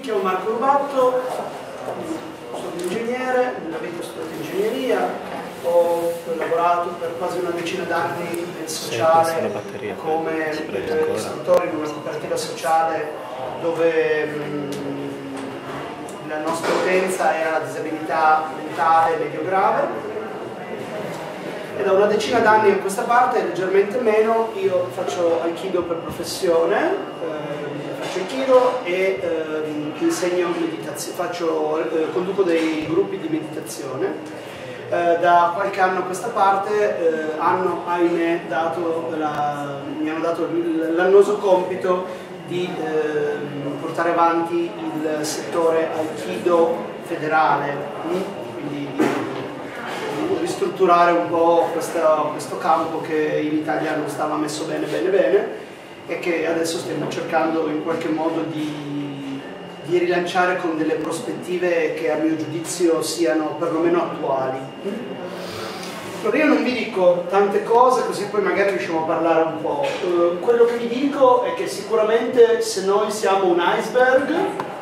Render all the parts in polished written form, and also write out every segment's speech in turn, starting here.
chiamo Marco Rubatto, sono un ingegnere, nella vita ho studiato ingegneria, ho lavorato per quasi una decina d'anni nel sociale come istruttore in una cooperativa sociale dove la nostra utenza era la disabilità mentale medio-grave. E da una decina d'anni a questa parte, leggermente meno, io faccio Aikido per professione, faccio Aikido e insegno meditazione, conduco dei gruppi di meditazione. Da qualche anno a questa parte hanno, ahimè, mi hanno dato l'annoso compito di portare avanti il settore Aikido federale, quindi ristrutturare un po' questo campo che in Italia non stava messo bene e che adesso stiamo cercando in qualche modo di rilanciare con delle prospettive che a mio giudizio siano perlomeno attuali. Allora io non vi dico tante cose così poi magari riusciamo a parlare un po'. Quello che vi dico è che sicuramente se noi siamo un iceberg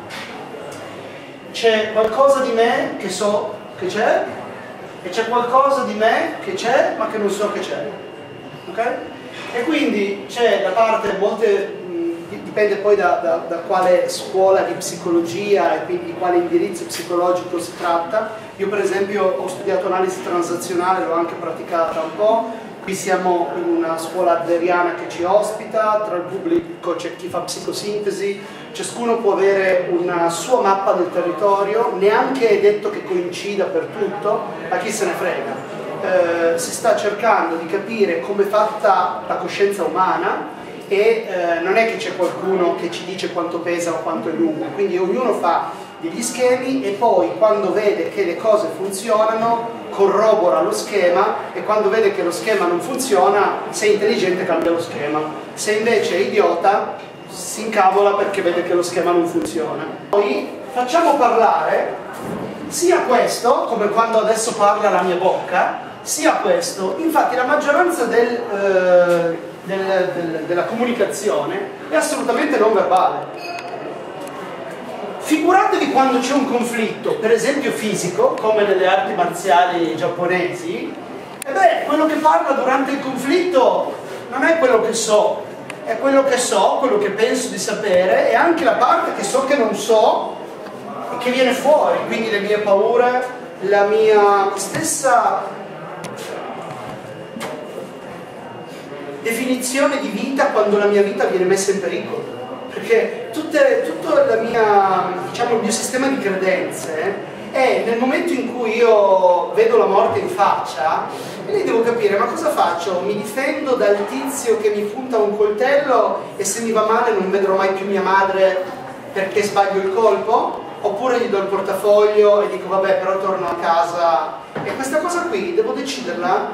c'è qualcosa di me che so che c'è e c'è qualcosa di me che c'è ma che non so che c'è, ok? E quindi c'è da parte dipende poi da quale scuola di psicologia e quindi di quale indirizzo psicologico si tratta. Io per esempio ho studiato analisi transazionale, l'ho anche praticata un po'. Qui siamo in una scuola adleriana che ci ospita, tra il pubblico c'è chi fa psicosintesi, ciascuno può avere una sua mappa del territorio, neanche è detto che coincida per tutto, a chi se ne frega. Si sta cercando di capire come è fatta la coscienza umana e non è che c'è qualcuno che ci dice quanto pesa o quanto è lungo, quindi ognuno fa degli schemi e poi quando vede che le cose funzionano corrobora lo schema e quando vede che lo schema non funziona, se è intelligente cambia lo schema, se invece è idiota si incavola perché vede che lo schema non funziona. Poi facciamo parlare sia questo, come quando adesso parla la mia bocca, sia questo. Infatti la maggioranza della comunicazione è assolutamente non verbale. Figuratevi quando c'è un conflitto, per esempio fisico, come nelle arti marziali giapponesi, e beh, quello che parla durante il conflitto non è quello che so, è quello che so, quello che penso di sapere, e anche la parte che so che non so, e che viene fuori, quindi le mie paure, la mia stessa definizione di vita quando la mia vita viene messa in pericolo. Perché tutto il mio sistema di credenze è nel momento in cui io vedo la morte in faccia e lì devo capire ma cosa faccio? Mi difendo dal tizio che mi punta un coltello e se mi va male non vedrò mai più mia madre perché sbaglio il colpo? Oppure gli do il portafoglio e dico vabbè però torno a casa e questa cosa qui devo deciderla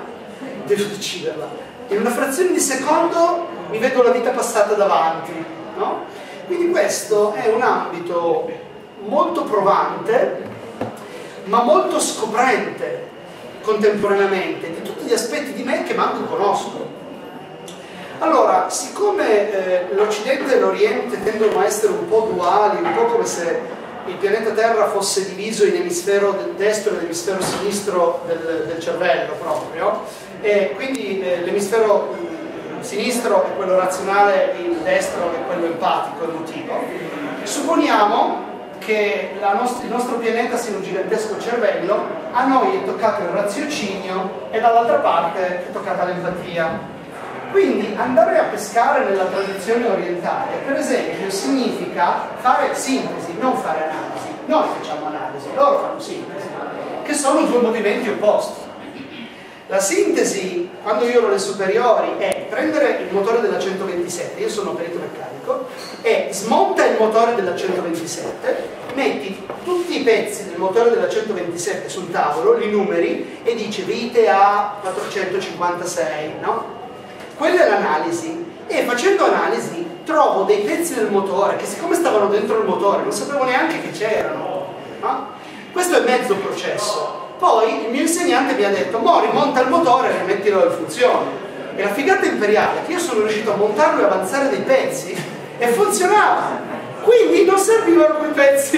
in una frazione di secondo mi vedo la vita passata davanti, no? Quindi questo è un ambito molto provante ma molto scoprente contemporaneamente di tutti gli aspetti di me che manco conosco. Allora, siccome l'Occidente e l'Oriente tendono a essere un po' duali, un po' come se il pianeta Terra fosse diviso in emisfero del destro e l'emisfero sinistro del cervello proprio, e quindi l'emisfero sinistro è quello razionale, il destro è quello empatico, emotivo. Supponiamo che il nostro pianeta sia un gigantesco cervello, a noi è toccato il raziocinio e dall'altra parte è toccata l'empatia. Quindi andare a pescare nella tradizione orientale, per esempio, significa fare sintesi, non fare analisi. Noi facciamo analisi, loro fanno sintesi, che sono due movimenti opposti. La sintesi, quando io ero alle superiori, è prendere il motore della 127, io sono perito meccanico, e smonta il motore della 127, metti tutti i pezzi del motore della 127 sul tavolo, li numeri e dici vite a 456, no? Quella è l'analisi, e facendo analisi trovo dei pezzi del motore che siccome stavano dentro il motore non sapevo neanche che c'erano, no? Questo è mezzo processo. Poi il mio insegnante mi ha detto mo rimonta il motore e rimettilo in funzione, e la figata imperiale è che io sono riuscito a montarlo e avanzare dei pezzi e funzionava, quindi non servivano quei pezzi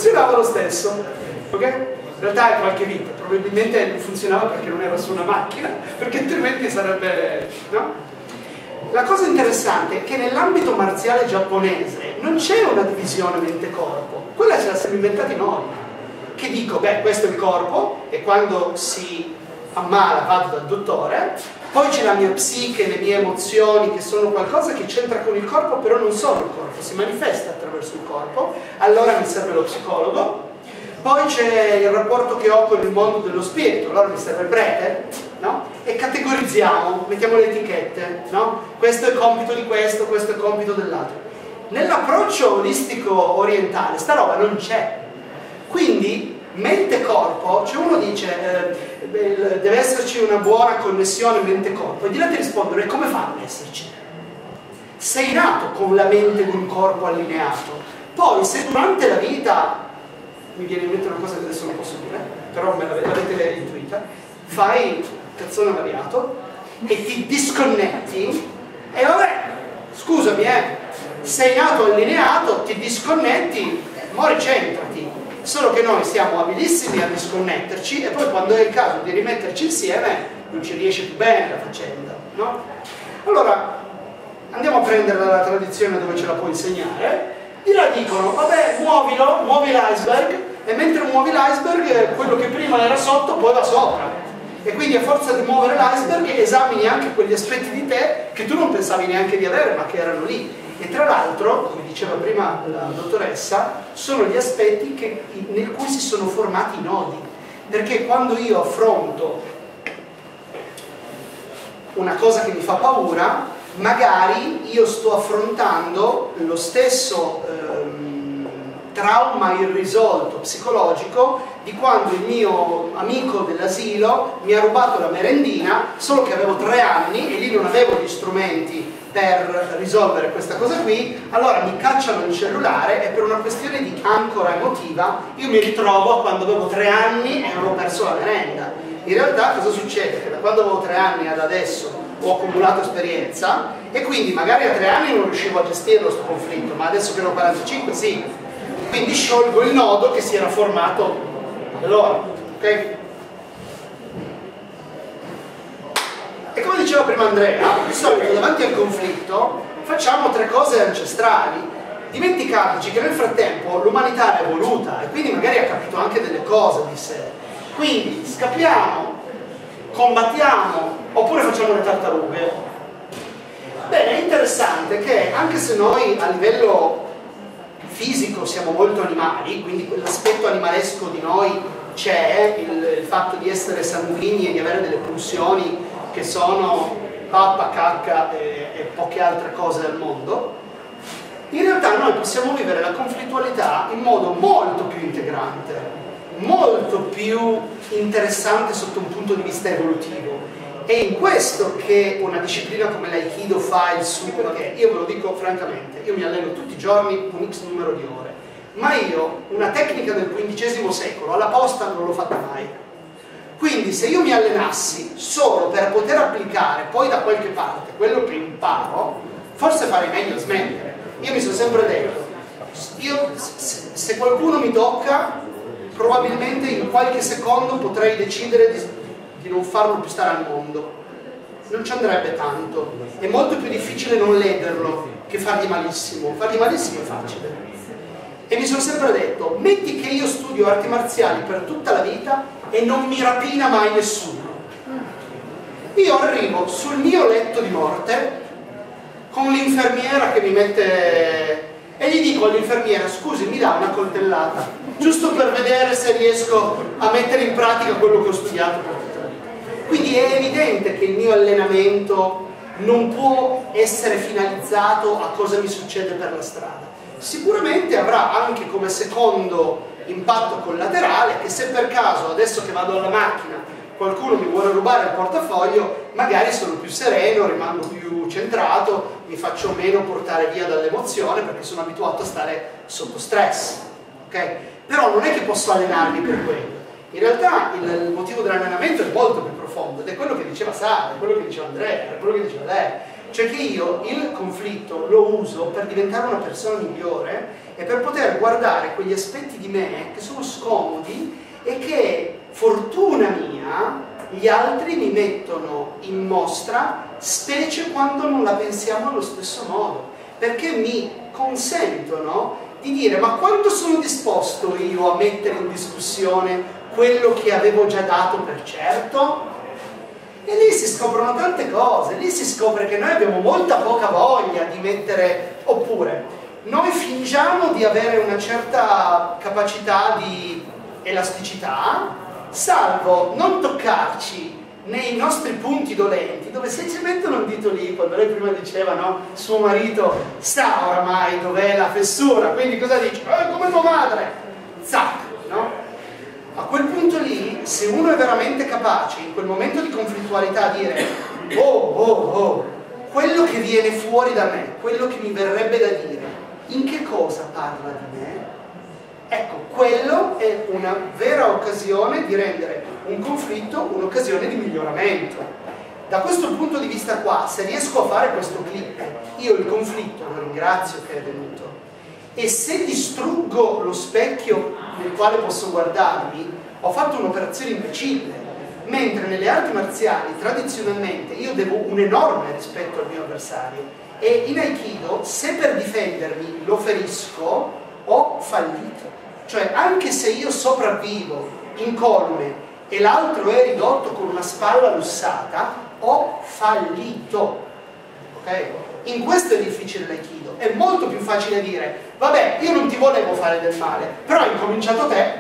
funzionava lo stesso, ok? In realtà è qualche vita, probabilmente non funzionava perché non era su una macchina, perché altrimenti sarebbe, no? La cosa interessante è che nell'ambito marziale giapponese non c'è una divisione mente-corpo, quella ce la siamo inventati noi, che dico, beh, questo è il corpo e quando si ammala vado dal dottore, poi c'è la mia psiche, le mie emozioni che sono qualcosa che c'entra con il corpo, però non sono il corpo, si manifesta attraverso il corpo, allora mi serve lo psicologo. Poi c'è il rapporto che ho con il mondo dello spirito, allora mi serve il prete, no? E categorizziamo, mettiamo le etichette, no? Questo è compito di questo è compito dell'altro. Nell'approccio olistico orientale sta roba non c'è. Quindi, mente-corpo, cioè uno dice deve esserci una buona connessione mente-corpo, e di là ti rispondono, e come fa ad esserci? Sei nato con la mente di un corpo allineato, poi se durante la vita, mi viene in mente una cosa che adesso non posso dire, però me l'avete intuita, fai cazzone variato e ti disconnetti e vabbè, scusami sei nato allineato, ti disconnetti, mo ricentrati, solo che noi siamo abilissimi a disconnetterci e poi quando è il caso di rimetterci insieme non ci riesce più bene la faccenda, no? Allora andiamo a prendere la tradizione dove ce la può insegnare. Di là dicono, vabbè, muovi l'iceberg, e mentre muovi l'iceberg, quello che prima era sotto poi va sopra. E quindi a forza di muovere l'iceberg esamini anche quegli aspetti di te che tu non pensavi neanche di avere, ma che erano lì. E tra l'altro, come diceva prima la dottoressa, sono gli aspetti nel cui si sono formati i nodi. Perché quando io affronto una cosa che mi fa paura, magari io sto affrontando lo stesso trauma irrisolto psicologico di quando il mio amico dell'asilo mi ha rubato la merendina, solo che avevo 3 anni e lì non avevo gli strumenti per risolvere questa cosa qui, allora mi cacciano il cellulare e per una questione di ancora emotiva io mi ritrovo a quando avevo 3 anni e avevo perso la merenda. In realtà cosa succede? Che da quando avevo 3 anni ad adesso ho accumulato esperienza e quindi magari a 3 anni non riuscivo a gestirlo questo conflitto, ma adesso che ne ho 45 sì, quindi sciolgo il nodo che si era formato allora, ok? E come diceva prima Andrea, di solito davanti al conflitto facciamo 3 cose ancestrali, dimenticandoci che nel frattempo l'umanità è evoluta e quindi magari ha capito anche delle cose di sé, quindi scappiamo, combattiamo oppure facciamo le tartarughe. Bene, è interessante che anche se noi a livello fisico siamo molto animali, quindi quell'aspetto animalesco di noi c'è, il fatto di essere sanguigni e di avere delle pulsioni che sono pappa, cacca e poche altre cose al mondo, in realtà noi possiamo vivere la conflittualità in modo molto più integrante, molto più interessante sotto un punto di vista evolutivo. È in questo che una disciplina come l'Aikido fa il suo, perché io ve lo dico francamente, io mi alleno tutti i giorni un X numero di ore, ma io una tecnica del XV secolo alla posta non l'ho fatta mai. Quindi se io mi allenassi solo per poter applicare poi da qualche parte quello che imparo, forse farei meglio a smettere. Io mi sono sempre detto, se qualcuno mi tocca, probabilmente in qualche secondo potrei decidere di non farlo più stare al mondo. Non ci andrebbe tanto. È molto più difficile non lederlo che fargli malissimo. Fargli malissimo è facile. E mi sono sempre detto, metti che io studio arti marziali per tutta la vita e non mi rapina mai nessuno. Io arrivo sul mio letto di morte con l'infermiera che mi mette e gli dico all'infermiera, scusi, mi dà una coltellata, giusto per vedere se riesco a mettere in pratica quello che ho studiato per tutta la vita. Quindi è evidente che il mio allenamento non può essere finalizzato a cosa mi succede per la strada. Sicuramente avrà anche come secondo impatto collaterale che se per caso adesso che vado alla macchina qualcuno mi vuole rubare il portafoglio, magari sono più sereno, rimango più centrato, mi faccio meno portare via dall'emozione perché sono abituato a stare sotto stress, ok? Però non è che posso allenarmi per quello. In realtà il motivo dell'allenamento è molto più profondo ed è quello che diceva Sara, è quello che diceva Andrea, è quello che diceva lei. Cioè che io il conflitto lo uso per diventare una persona migliore è per poter guardare quegli aspetti di me che sono scomodi e che, fortuna mia, gli altri mi mettono in mostra, specie quando non la pensiamo allo stesso modo, perché mi consentono di dire: ma quanto sono disposto io a mettere in discussione quello che avevo già dato per certo? E lì si scoprono tante cose, lì si scopre che noi abbiamo molta poca voglia di mettere, oppure noi fingiamo di avere una certa capacità di elasticità, salvo non toccarci nei nostri punti dolenti, dove se ci mettono un dito lì, quando lei prima diceva, no, suo marito sa oramai dov'è la fessura, quindi cosa dice? Come tua madre! Zac, no? A quel punto lì, se uno è veramente capace, in quel momento di conflittualità, dire: oh, quello che viene fuori da me, quello che mi verrebbe da dire, in che cosa parla di me? Ecco, quello è una vera occasione di rendere un conflitto un'occasione di miglioramento. Da questo punto di vista qua, se riesco a fare questo clip, io il conflitto lo ringrazio che è venuto, e se distruggo lo specchio nel quale posso guardarmi, ho fatto un'operazione imbecille, mentre nelle arti marziali tradizionalmente io devo un enorme rispetto al mio avversario, e in Aikido, se per difendermi lo ferisco, ho fallito. Cioè, anche se io sopravvivo incolume e l'altro è ridotto con una spalla lussata, ho fallito. Ok? In questo è difficile l'Aikido. È molto più facile dire: vabbè, io non ti volevo fare del male, però hai incominciato te.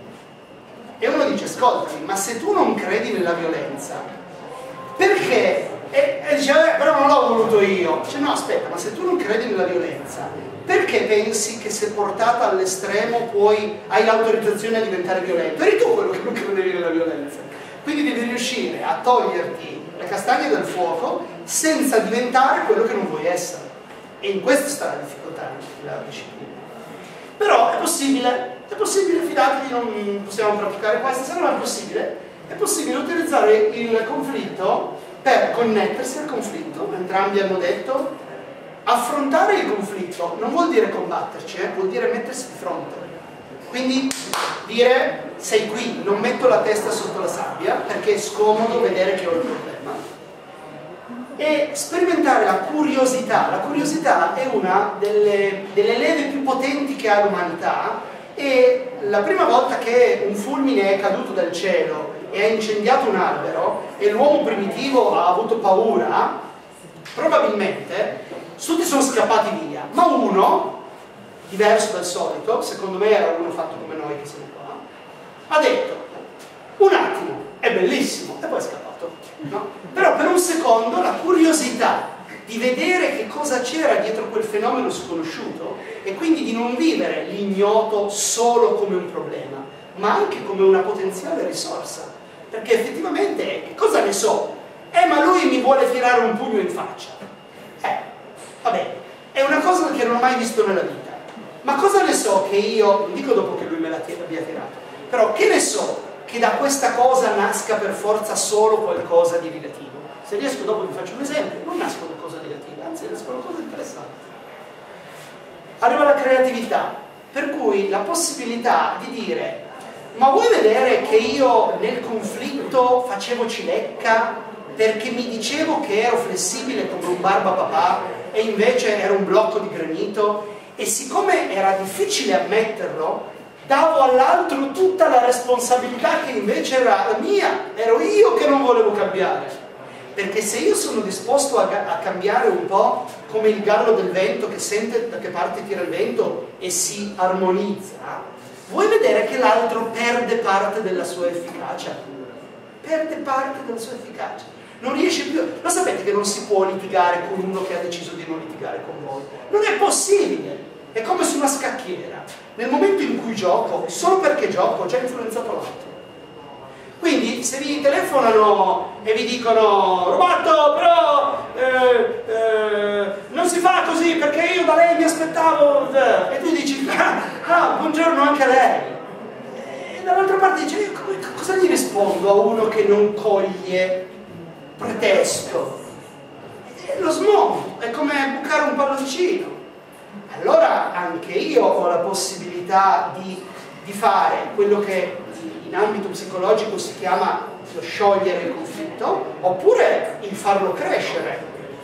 E uno dice: ascoltami, ma se tu non credi nella violenza, perché? E dice: però non l'ho voluto io. Dice: no, aspetta, ma se tu non credi nella violenza, perché pensi che se portata all'estremo hai l'autorizzazione a diventare violento? Eri tu quello che non credevi nella violenza. Quindi devi riuscire a toglierti le castagne dal fuoco senza diventare quello che non vuoi essere. E in questo sta la difficoltà della disciplina. Però è possibile, fidatevi, non possiamo praticare questo, se non è possibile utilizzare il conflitto per connettersi al conflitto. Entrambi hanno detto: affrontare il conflitto non vuol dire combatterci, vuol dire mettersi di fronte. Quindi dire: sei qui, non metto la testa sotto la sabbia perché è scomodo vedere che ho il problema. E sperimentare la curiosità. La curiosità è una delle leve più potenti che ha l'umanità, e la prima volta che un fulmine è caduto dal cielo e ha incendiato un albero e l'uomo primitivo ha avuto paura, probabilmente tutti sono scappati via, ma uno, diverso dal solito, secondo me era uno fatto come noi che siamo qua, ha detto: un attimo, è bellissimo, e poi è scappato. No? Però per un secondo la curiosità di vedere che cosa c'era dietro quel fenomeno sconosciuto, e quindi di non vivere l'ignoto solo come un problema, ma anche come una potenziale risorsa. Perché effettivamente, che cosa ne so? Ma lui mi vuole tirare un pugno in faccia. Vabbè, è una cosa che non ho mai visto nella vita. Ma cosa ne so che io, non dico dopo che lui me l'abbia tirato, però che ne so che da questa cosa nasca per forza solo qualcosa di negativo? Se riesco dopo vi faccio un esempio, non nascono cose negative, anzi nascono cose interessanti. Arriva la creatività, per cui la possibilità di dire: ma vuoi vedere che io nel conflitto facevo cilecca perché mi dicevo che ero flessibile come un barbapapà e invece ero un blocco di granito, e siccome era difficile ammetterlo, davo all'altro tutta la responsabilità che invece era la mia, ero io che non volevo cambiare. Perché se io sono disposto a cambiare un po' come il gallo del vento che sente da che parte tira il vento e si armonizza, vuoi vedere che l'altro perde parte della sua efficacia? Perde parte della sua efficacia. Non riesce più. Lo sapete che non si può litigare con uno che ha deciso di non litigare con voi? Non è possibile. È come su una scacchiera. Nel momento in cui gioco, solo perché gioco, ho già influenzato l'altro. Quindi se vi telefonano e vi dicono: Roberto, però non si fa così perché io da lei mi aspettavo, e tu dici: buongiorno anche a lei, e dall'altra parte dici: cosa gli rispondo a uno che non coglie pretesto? Lo smonto, è come bucare un palloncino. allora anche io ho la possibilità di fare quello che in ambito psicologico si chiama lo sciogliere il conflitto, oppure il farlo crescere,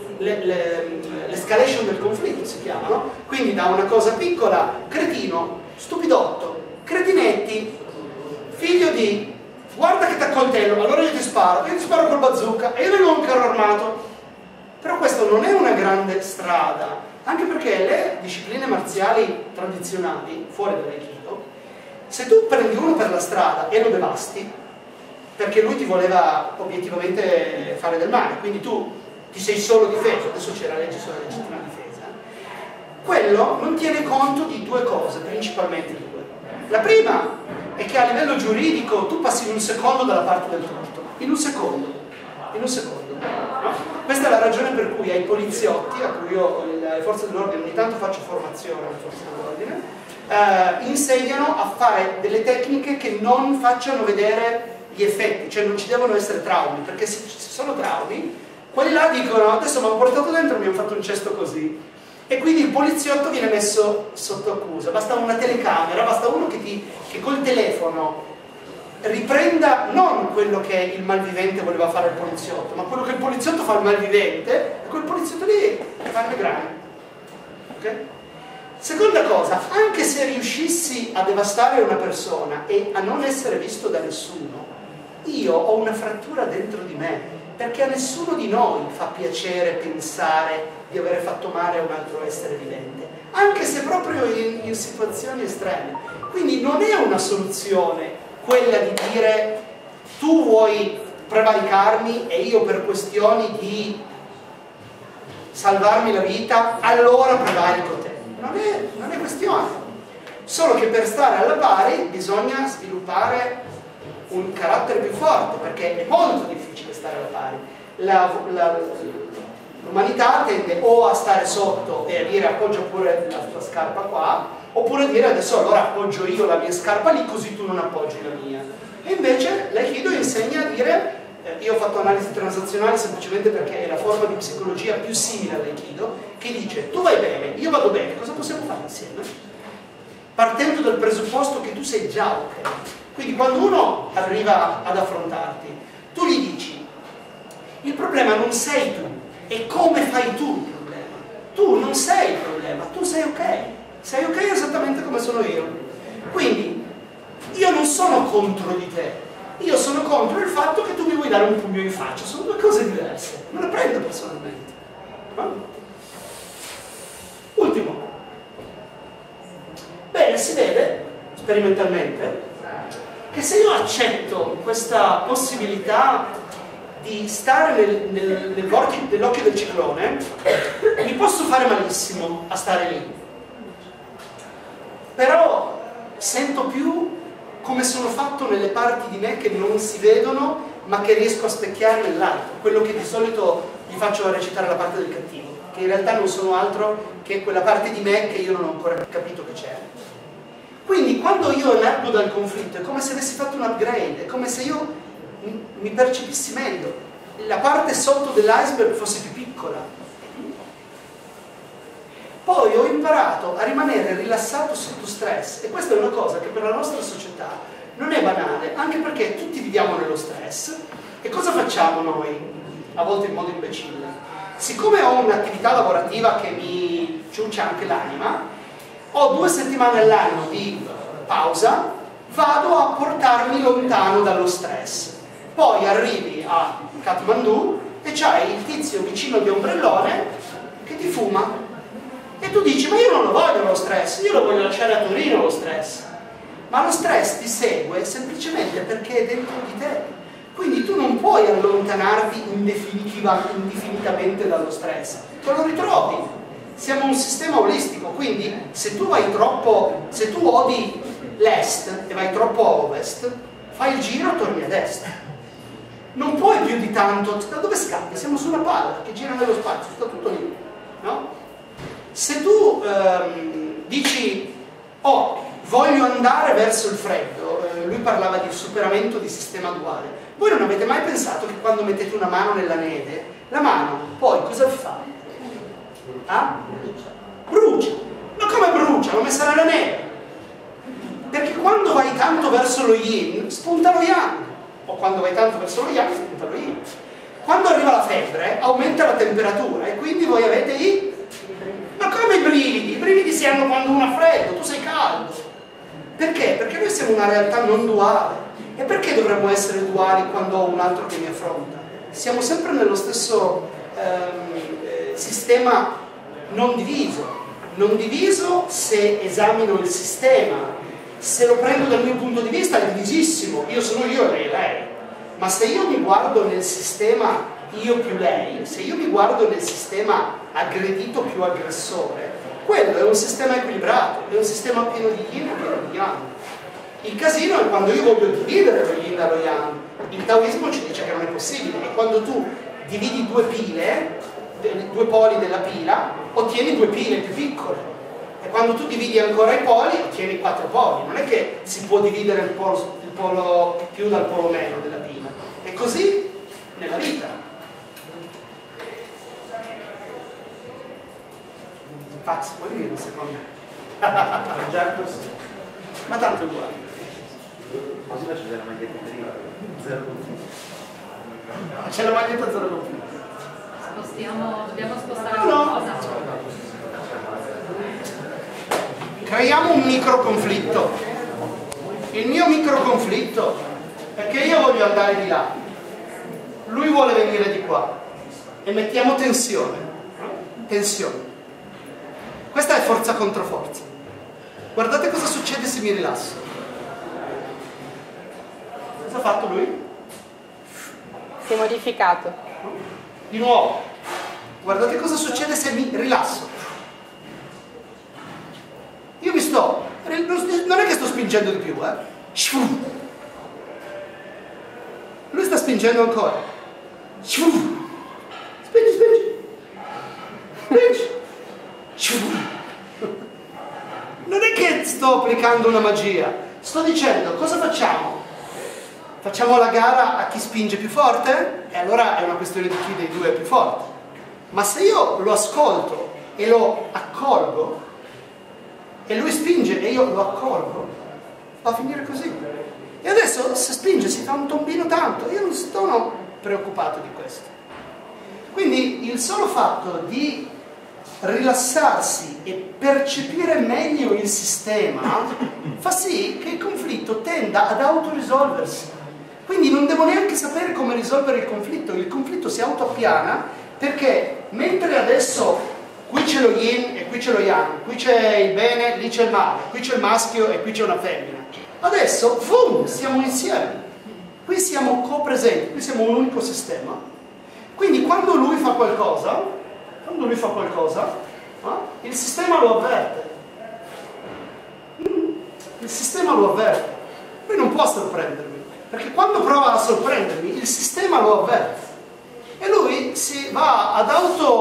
l'escalation del conflitto si chiama, no? Quindi da una cosa piccola, cretino, stupidotto, cretinetti, figlio di, guarda che ti accoltello, allora io ti sparo col bazooka e io non ho un carro armato. Però questo non è una grande strada, anche perché le discipline marziali tradizionali, fuori dall'aikido, se tu prendi uno per la strada e lo devasti, perché lui ti voleva obiettivamente fare del male, quindi tu ti sei solo difeso, adesso c'è la legge sulla legittima difesa, quello non tiene conto di due cose, principalmente due. La prima è che a livello giuridico tu passi in un secondo dalla parte del torto, in un secondo, no? Questa è la ragione per cui ai poliziotti, a cui io, alle forze dell'ordine, ogni tanto faccio formazione alle forze dell'ordine, insegnano a fare delle tecniche che non facciano vedere gli effetti, cioè non ci devono essere traumi, perché se ci sono traumi, quelli là dicono adesso mi hanno portato dentro e mi hanno fatto un cesto così, e quindi il poliziotto viene messo sotto accusa. Basta una telecamera, basta uno che col telefono riprenda non quello che il malvivente voleva fare il poliziotto, ma quello che il poliziotto fa al malvivente, e quel poliziotto lì fa le grani. Ok? Seconda cosa, anche se riuscissi a devastare una persona e a non essere visto da nessuno, io ho una frattura dentro di me, perché a nessuno di noi fa piacere pensare di aver fatto male a un altro essere vivente, anche se proprio in situazioni estreme. Quindi non è una soluzione quella di dire tu vuoi prevaricarmi e io per questioni di salvarmi la vita, allora prevarico te. Non è questione. Solo che per stare alla pari bisogna sviluppare un carattere più forte, perché è molto difficile stare alla pari. L'umanità tende o a stare sotto e a dire appoggia pure la tua scarpa qua, oppure a dire adesso allora appoggio io la mia scarpa lì così tu non appoggi la mia. E invece l'Aikido insegna a dire, io ho fatto analisi transazionale semplicemente perché è la forma di psicologia più simile all'Aikido, che dice tu vai bene, io vado bene, cosa possiamo fare insieme? Partendo dal presupposto che tu sei già ok. Quindi quando uno arriva ad affrontarti, tu gli dici il problema non sei tu, è come fai tu il problema. Tu non sei il problema, tu sei ok esattamente come sono io. Quindi io non sono contro di te, io sono contro il fatto che tu mi vuoi dare un pugno in faccia, sono due cose diverse, non le prendo personalmente. Ultimo. Bene, si vede sperimentalmente che se io accetto questa possibilità di stare nell'occhio del ciclone, mi posso fare malissimo a stare lì, però sento più come sono fatto nelle parti di me che non si vedono ma che riesco a specchiare nell'altro, quello che di solito gli faccio recitare la parte del cattivo, che in realtà non sono altro che quella parte di me che io non ho ancora capito che c'è. Quindi quando io emergo dal conflitto è come se avessi fatto un upgrade, è come se io mi percepissi meglio, la parte sotto dell'iceberg fosse più piccola. Poi ho imparato a rimanere rilassato sotto stress, e questa è una cosa che per la nostra società non è banale, anche perché tutti viviamo nello stress. E cosa facciamo noi? A volte in modo imbecille. Siccome ho un'attività lavorativa che mi ciuccia anche l'anima, ho 2 settimane all'anno di pausa, vado a portarmi lontano dallo stress. Poi arrivi a Kathmandu e c'hai il tizio vicino di ombrellone che ti fuma. E tu dici, ma io non lo voglio lo stress, io lo voglio lasciare a Torino lo stress. Ma lo stress ti segue semplicemente perché è dentro di te. Quindi tu non puoi allontanarti indefinitamente dallo stress, te lo ritrovi. Siamo un sistema olistico, quindi se tu odi l'est e vai troppo a ovest, fai il giro e torni ad est. Non puoi più di tanto, da dove scappi? Siamo su una palla che gira nello spazio, sta tutto lì, no? Se tu dici, oh, voglio andare verso il freddo, lui parlava di superamento di sistema duale, voi non avete mai pensato che quando mettete una mano nella neve, la mano poi cosa fa? Ah? Brucia. come brucia? L'ho messa nella neve. Perché quando vai tanto verso lo yin, spunta lo yang. O quando vai tanto verso lo yang, spunta lo yin. Quando arriva la febbre, aumenta la temperatura e quindi voi avete i... Ma come i brividi? I brividi si hanno quando uno ha freddo, tu sei caldo. Perché? Perché noi siamo una realtà non duale. E perché dovremmo essere duali quando ho un altro che mi affronta? Siamo sempre nello stesso sistema non diviso. Non diviso se esamino il sistema. Se lo prendo dal mio punto di vista è divisissimo. Io sono io e lei è lei. Ma se io mi guardo nel sistema io più lei, se io mi guardo nel sistema aggredito più aggressore, quello è un sistema equilibrato, è un sistema pieno di yin e pieno di yang. Il casino è quando io voglio dividere lo yin dallo yang. Il taoismo ci dice che non è possibile, e quando tu dividi due pile, due poli della pila, ottieni due pile più piccole. E quando tu dividi ancora i poli, ottieni 4 poli. Non è che si può dividere il polo più dal polo meno della pila. E così nella vita. Fax, puoi dire un secondo? Ma tanto è uguale. Così faccio della maglietta prima. Zero conflitto. C'è la maglietta zero conflitto. Dobbiamo spostare No. qualcosa. Creiamo un micro conflitto. Il mio micro conflitto è che io voglio andare di là, lui vuole venire di qua, e mettiamo tensione. Tensione. Questa è forza contro forza. Guardate cosa succede se mi rilasso. Cosa ha fatto lui? Si è modificato. Di nuovo. Guardate cosa succede se mi rilasso. Io mi sto... Non è che sto spingendo di più, Lui sta spingendo ancora. Spingi, spingi. Spingi. Non è che sto applicando una magia, sto dicendo cosa facciamo? Facciamo la gara a chi spinge più forte? E allora è una questione di chi dei due è più forte. Ma se io lo ascolto e lo accolgo, e lui spinge e io lo accolgo, va a finire così. E adesso se spinge si fa un tombino tanto, io non sono preoccupato di questo. Quindi il solo fatto di rilassarsi e percepire meglio il sistema fa sì che il conflitto tenda ad autorisolversi. Quindi non devo neanche sapere come risolvere il conflitto si autoappiana, perché mentre adesso qui c'è lo yin e qui c'è lo yang, qui c'è il bene, lì c'è il male, qui c'è il maschio e qui c'è una femmina, adesso siamo insieme, qui siamo copresenti, qui siamo un unico sistema. Quindi quando lui fa qualcosa, il sistema lo avverte. Il sistema lo avverte. Lui non può sorprendermi, perché quando prova a sorprendermi, il sistema lo avverte. E lui si va ad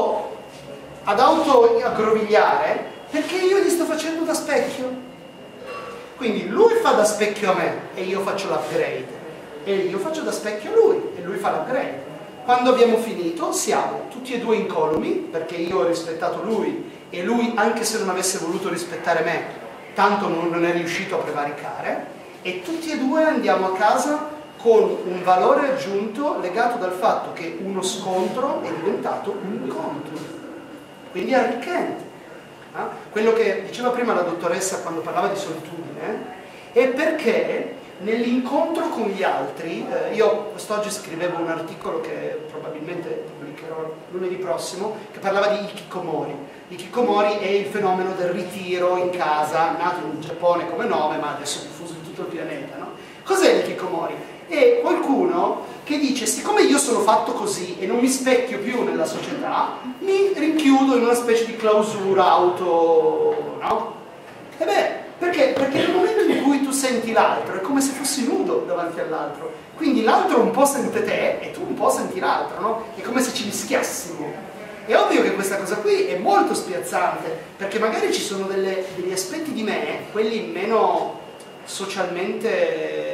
auto aggrovigliare perché io gli sto facendo da specchio. Quindi lui fa da specchio a me e io faccio l'upgrade. E io faccio da specchio a lui e lui fa l'upgrade. Quando abbiamo finito siamo tutti e due incolumi, perché io ho rispettato lui e lui, anche se non avesse voluto rispettare me, tanto non è riuscito a prevaricare, e tutti e due andiamo a casa con un valore aggiunto legato dal fatto che uno scontro è diventato un incontro, quindi è arricchente. Quello che diceva prima la dottoressa quando parlava di solitudine è perché nell'incontro con gli altri, io quest'oggi scrivevo un articolo che probabilmente pubblicherò lunedì prossimo, che parlava di Hikikomori. Hikikomori è il fenomeno del ritiro in casa, nato in Giappone come nome, ma adesso diffuso in tutto il pianeta, no? Cos'è l'Hikikomori? È qualcuno che dice: siccome io sono fatto così e non mi specchio più nella società, mi rinchiudo in una specie di clausura auto... no? E beh, perché? Perché nel momento in cui tu senti l'altro è come se fossi nudo davanti all'altro, quindi l'altro un po' sente te e tu un po' senti l'altro, no? È come se ci mischiassimo. È ovvio che questa cosa qui è molto spiazzante, perché magari ci sono degli aspetti di me, quelli meno socialmente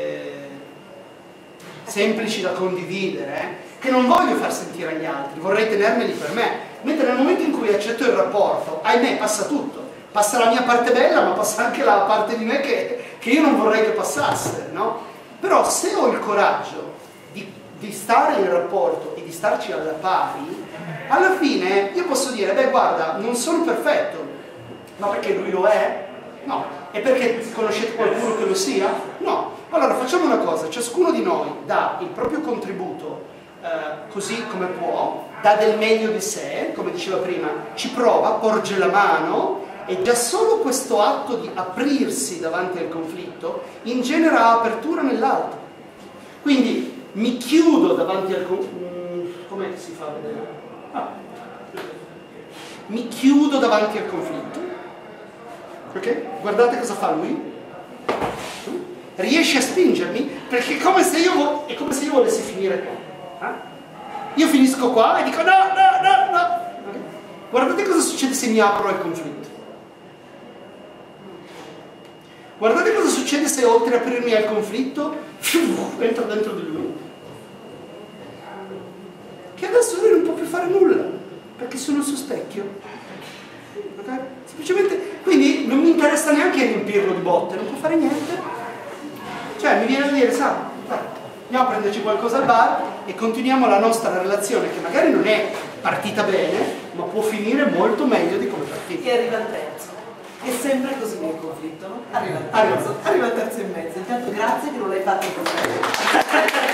semplici da condividere, che non voglio far sentire agli altri, vorrei tenermeli per me, mentre nel momento in cui accetto il rapporto, ahimè, passa tutto. Passa la mia parte bella, ma passa anche la parte di me che io non vorrei che passasse, no? Però se ho il coraggio di stare in rapporto e di starci alla pari, alla fine io posso dire, beh guarda, non sono perfetto, ma perché lui lo è? No. E perché conoscete qualcuno che lo sia? No. Allora facciamo una cosa, ciascuno di noi dà il proprio contributo così come può, dà del meglio di sé, come diceva prima, ci prova, porge la mano, e già solo questo atto di aprirsi davanti al conflitto ingenera apertura nell'altro. Quindi mi chiudo davanti al conflitto. Come si fa a vedere? Mi chiudo davanti al conflitto. Ok? Guardate cosa fa lui. Riesce a spingermi perché è come se io volessi finire qua. Io finisco qua e dico no. Okay? Guardate cosa succede se mi apro al conflitto. Guardate cosa succede se oltre a aprirmi al conflitto entro dentro di lui. Che adesso lui non può più fare nulla perché sono il suo specchio. Okay? Semplicemente, quindi non mi interessa neanche riempirlo di botte, non può fare niente. Cioè mi viene da dire, sa, andiamo a prenderci qualcosa al bar e continuiamo la nostra relazione che magari non è partita bene, ma può finire molto meglio di come è partita. E arriva il terzo. È sempre così nel conflitto, no? Arriva il terzo e mezzo. Intanto grazie che non l'hai fatto con me.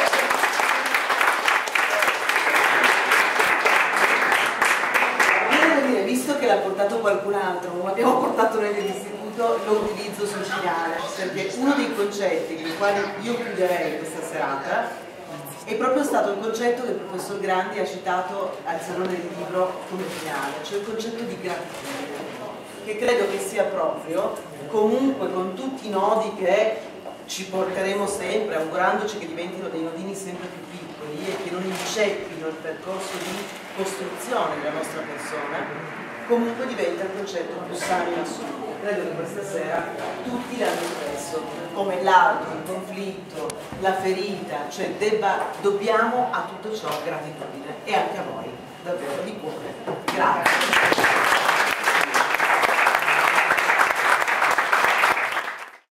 Visto che l'ha portato qualcun altro, non l'abbiamo portato noi dell'istituto, lo utilizzo sul finale, perché uno dei concetti con i quali io chiuderei questa serata è proprio stato il concetto che il professor Grandi ha citato al Salone del Libro come finale, cioè il concetto di gratitudine, che credo che sia proprio, comunque con tutti i nodi che ci porteremo sempre, augurandoci che diventino dei nodini sempre più piccoli e che non inceppino il percorso di costruzione della nostra persona, comunque diventa il concetto più sano in assoluto. Credo che questa sera tutti l'hanno espresso, come l'altro, il conflitto, la ferita, cioè dobbiamo a tutto ciò gratitudine, e anche a voi, davvero di cuore. Grazie.